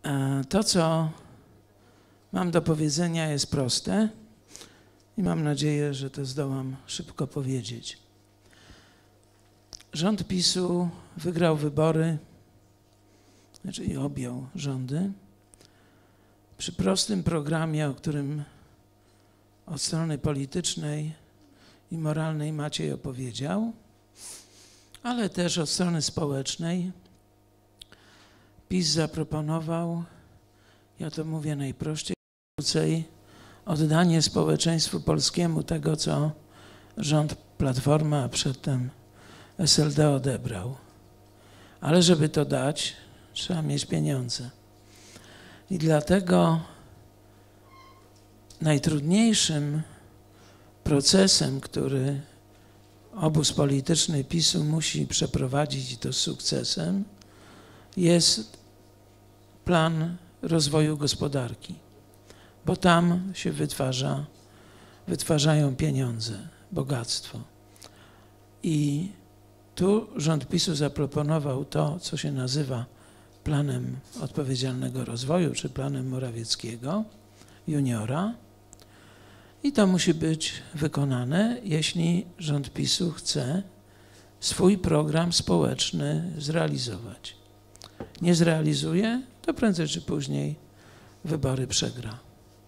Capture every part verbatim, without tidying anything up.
To, co mam do powiedzenia, jest proste i mam nadzieję, że to zdołam szybko powiedzieć. Rząd PiS-u wygrał wybory, znaczy i objął rządy, przy prostym programie, o którym od strony politycznej i moralnej Maciej opowiedział, ale też od strony społecznej PiS zaproponował, ja to mówię najprościej, oddanie społeczeństwu polskiemu tego, co rząd Platforma, a przedtem S L D odebrał. Ale żeby to dać, trzeba mieć pieniądze. I dlatego najtrudniejszym procesem, który obóz polityczny PiS-u musi przeprowadzić, i to z sukcesem, jest plan rozwoju gospodarki, bo tam się wytwarza, wytwarzają pieniądze, bogactwo. I tu rząd PiS-u zaproponował to, co się nazywa planem odpowiedzialnego rozwoju, czy planem Morawieckiego, juniora. I to musi być wykonane, jeśli rząd PiS-u chce swój program społeczny zrealizować. Nie zrealizuje, to prędzej czy później wybory przegra.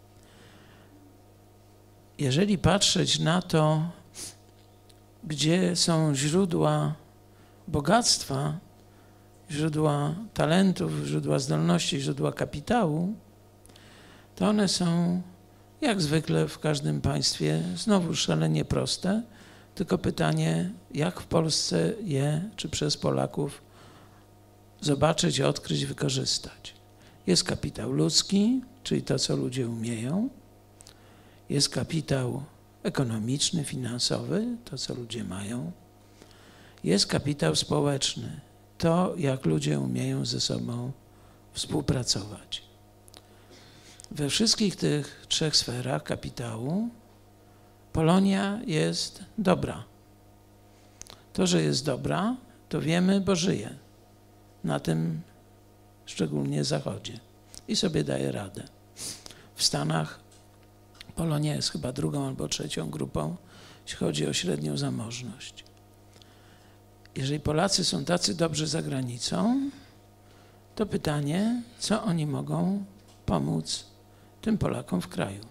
Jeżeli patrzeć na to, gdzie są źródła bogactwa, źródła talentów, źródła zdolności, źródła kapitału, to one są jak zwykle w każdym państwie znowu szalenie proste, tylko pytanie, jak w Polsce je, czy przez Polaków zobaczyć, odkryć, wykorzystać. Jest kapitał ludzki, czyli to, co ludzie umieją. Jest kapitał ekonomiczny, finansowy, to, co ludzie mają. Jest kapitał społeczny, to, jak ludzie umieją ze sobą współpracować. We wszystkich tych trzech sferach kapitału Polonia jest dobra. To, że jest dobra, to wiemy, bo żyje na tym szczególnie zachodzie i sobie daje radę. W Stanach Polonia jest chyba drugą albo trzecią grupą, jeśli chodzi o średnią zamożność. Jeżeli Polacy są tacy dobrzy za granicą, to pytanie, co oni mogą pomóc tym Polakom w kraju.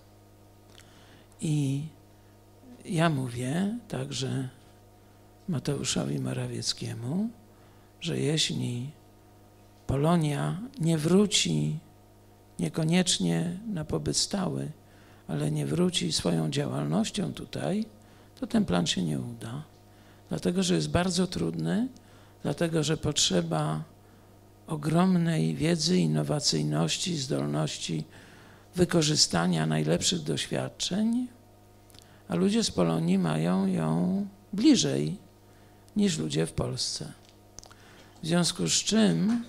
I ja mówię także Mateuszowi Morawieckiemu, że jeśli Polonia nie wróci niekoniecznie na pobyt stały, ale nie wróci swoją działalnością tutaj, to ten plan się nie uda. Dlatego, że jest bardzo trudny, dlatego, że potrzeba ogromnej wiedzy, innowacyjności, zdolności wykorzystania najlepszych doświadczeń, a ludzie z Polonii mają ją bliżej niż ludzie w Polsce. W związku z czym,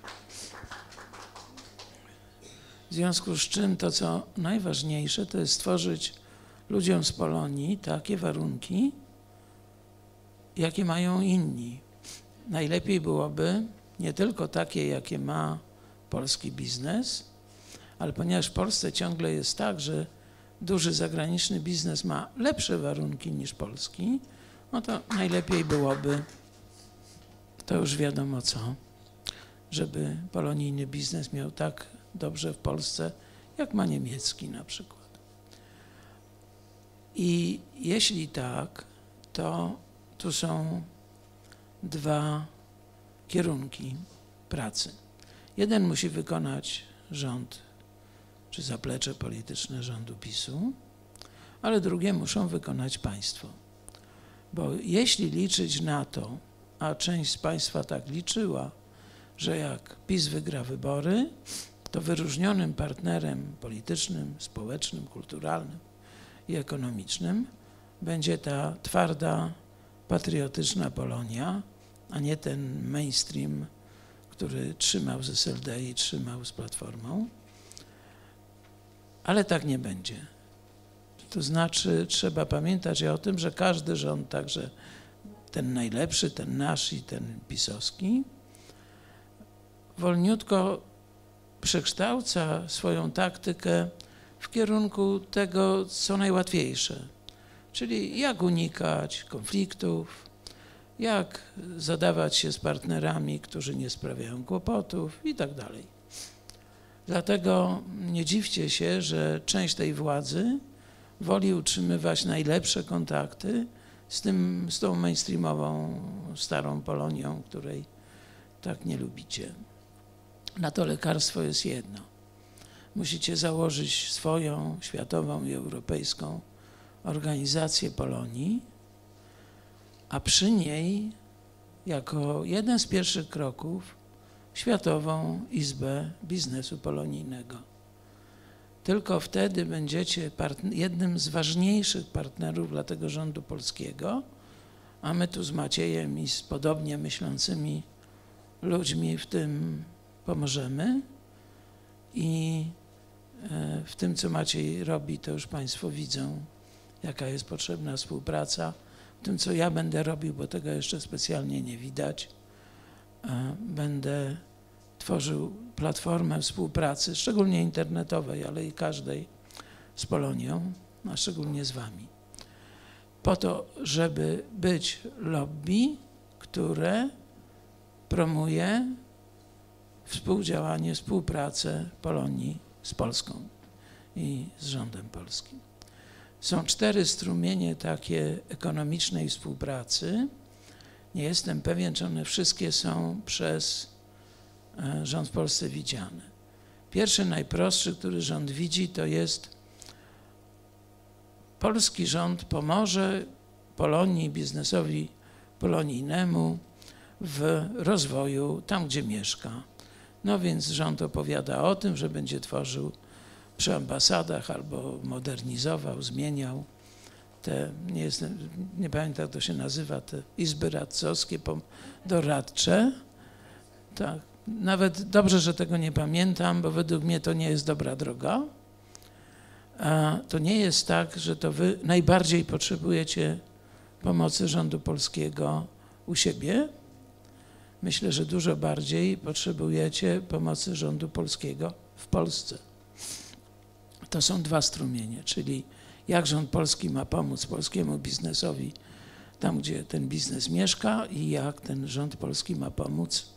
w związku z czym to, co najważniejsze, to jest stworzyć ludziom z Polonii takie warunki, jakie mają inni. Najlepiej byłoby nie tylko takie, jakie ma polski biznes, ale ponieważ w Polsce ciągle jest tak, że duży zagraniczny biznes ma lepsze warunki niż polski, no to najlepiej byłoby, to już wiadomo co, żeby polonijny biznes miał tak dobrze w Polsce, jak ma niemiecki na przykład. I jeśli tak, to tu są dwa kierunki pracy. Jeden musi wykonać rząd, czy zaplecze polityczne rządu PiS-u, ale drugie muszą wykonać państwo. Bo jeśli liczyć na to, a część z państwa tak liczyła, że jak PiS wygra wybory, to wyróżnionym partnerem politycznym, społecznym, kulturalnym i ekonomicznym będzie ta twarda, patriotyczna Polonia, a nie ten mainstream, który trzymał z S L D i trzymał z Platformą. Ale tak nie będzie. To znaczy trzeba pamiętać o tym, że każdy rząd, także ten najlepszy, ten nasz i ten pisowski, wolniutko przekształca swoją taktykę w kierunku tego, co najłatwiejsze, czyli jak unikać konfliktów, jak zadawać się z partnerami, którzy nie sprawiają kłopotów i tak dalej. Dlatego nie dziwcie się, że część tej władzy woli utrzymywać najlepsze kontakty z, tym, z tą mainstreamową, starą Polonią, której tak nie lubicie. Na to lekarstwo jest jedno. Musicie założyć swoją światową i europejską organizację Polonii, a przy niej jako jeden z pierwszych kroków Światową Izbę Biznesu Polonijnego. Tylko wtedy będziecie jednym z ważniejszych partnerów dla tego rządu polskiego, a my tu z Maciejem i z podobnie myślącymi ludźmi w tym pomożemy. I w tym, co Maciej robi, to już Państwo widzą, jaka jest potrzebna współpraca. W tym, co ja będę robił, bo tego jeszcze specjalnie nie widać, będę tworzył platformę współpracy, szczególnie internetowej, ale i każdej z Polonią, a szczególnie z Wami. Po to, żeby być lobby, które promuje współdziałanie, współpracę Polonii z Polską i z rządem polskim. Są cztery strumienie takie ekonomicznej współpracy. Nie jestem pewien, czy one wszystkie są przez rząd w Polsce widziane. Pierwszy, najprostszy, który rząd widzi, to jest polski rząd pomoże Polonii, biznesowi polonijnemu w rozwoju tam, gdzie mieszka. No więc rząd opowiada o tym, że będzie tworzył przy ambasadach albo modernizował, zmieniał te, nie, jestem, nie pamiętam jak to się nazywa, te izby radcowskie, doradcze. Tak. Nawet dobrze, że tego nie pamiętam, bo według mnie to nie jest dobra droga. A to nie jest tak, że to wy najbardziej potrzebujecie pomocy rządu polskiego u siebie. Myślę, że dużo bardziej potrzebujecie pomocy rządu polskiego w Polsce. To są dwa strumienie, czyli jak rząd polski ma pomóc polskiemu biznesowi tam, gdzie ten biznes mieszka i jak ten rząd polski ma pomóc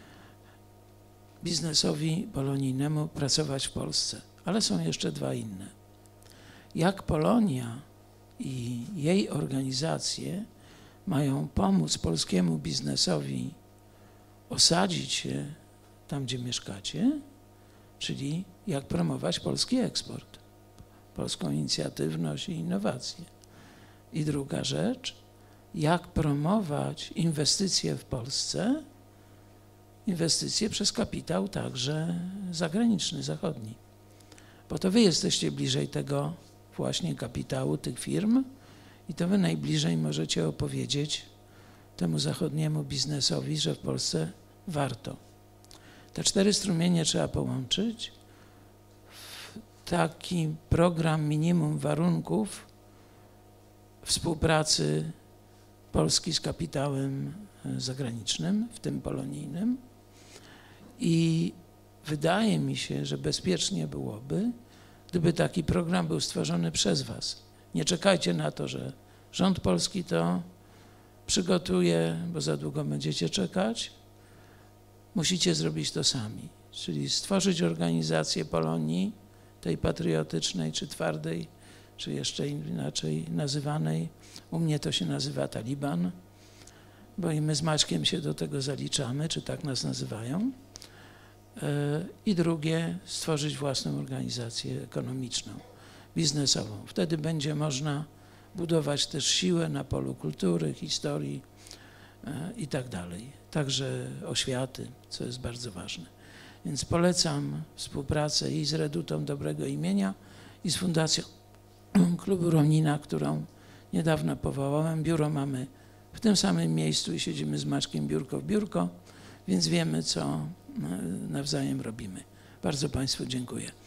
biznesowi polonijnemu pracować w Polsce. Ale są jeszcze dwa inne. Jak Polonia i jej organizacje mają pomóc polskiemu biznesowi osadzić się tam, gdzie mieszkacie, czyli jak promować polski eksport, polską inicjatywność i innowacje. I druga rzecz, jak promować inwestycje w Polsce, inwestycje przez kapitał także zagraniczny, zachodni. Bo to wy jesteście bliżej tego właśnie kapitału, tych firm i to wy najbliżej możecie opowiedzieć temu zachodniemu biznesowi, że w Polsce warto. Te cztery strumienie trzeba połączyć w taki program minimum warunków współpracy Polski z kapitałem zagranicznym, w tym polonijnym. I wydaje mi się, że bezpiecznie byłoby, gdyby taki program był stworzony przez was. Nie czekajcie na to, że rząd polski to przygotuje, bo za długo będziecie czekać. Musicie zrobić to sami, czyli stworzyć organizację Polonii, tej patriotycznej, czy twardej, czy jeszcze inaczej nazywanej. U mnie to się nazywa Taliban, bo i my z Maćkiem się do tego zaliczamy, czy tak nas nazywają. I drugie, stworzyć własną organizację ekonomiczną, biznesową. Wtedy będzie można budować też siłę na polu kultury, historii i tak dalej. Także oświaty, co jest bardzo ważne. Więc polecam współpracę i z Redutą Dobrego Imienia, i z Fundacją Klubu Ronina, którą niedawno powołałem. Biuro mamy w tym samym miejscu i siedzimy z Maćkiem biurko w biurko, więc wiemy, co nawzajem robimy. Bardzo Państwu dziękuję.